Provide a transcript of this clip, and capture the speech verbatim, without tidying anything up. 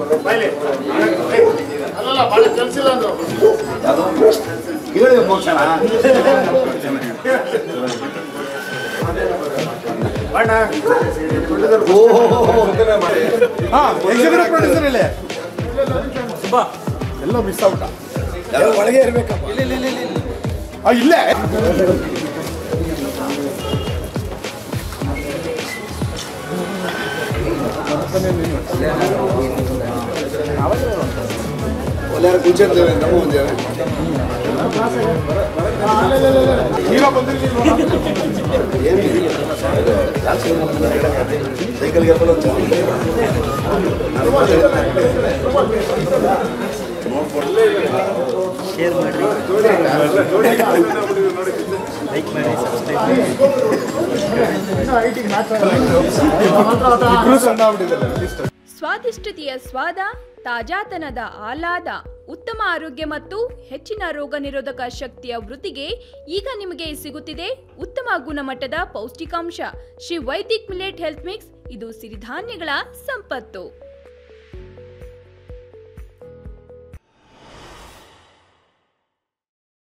ಅಲ್ಲಲ್ಲ ಭಾಳ ಕೆಲಸಿಲ್ಲ ಅಂದ್ರು ಕೇಳಿ ಮೋಕ್ಷಣ ಬಣ್ಣ ಪ್ರೊಡ್ಯೂಸರ್ ಇಲ್ಲಿ ಎಲ್ಲೋ ಮಿಸ್ ಔಟ ಒಳಗೆ ಇರ್ಬೇಕಪ್ಪ ಇಲ್ಲೇ ಎಲ್ಲರೂ ಕೂಚಿರ್ತೇವೆ ನಮ್ಮ ಮುಂದೆ ಹೀರೋ ಬಂದಿರಲಿಲ್ಲ ಸೈಕಲ್ಗೆ ಶೇರ್ ಮಾಡಿ ಲೈಕ್ ಮಾಡಿ ಸ್ವಾದಿಷ್ಟತೆಯ ಸ್ವಾದ, ತಾಜಾತನದ ಆಹ್ಲಾದ, ಉತ್ತಮ ಆರೋಗ್ಯ ಮತ್ತು ಹೆಚ್ಚಿನ ರೋಗ ನಿರೋಧಕ ಶಕ್ತಿಯ ವೃದ್ಧಿಗೆ ಈಗ ನಿಮಗೆ ಸಿಗುತ್ತಿದೆ ಉತ್ತಮ ಗುಣಮಟ್ಟದ ಪೌಷ್ಟಿಕಾಂಶ. Shri Vaidik millet health mix ಇದು ಸಿರಿಧಾನ್ಯಗಳ ಸಂಪತ್ತು.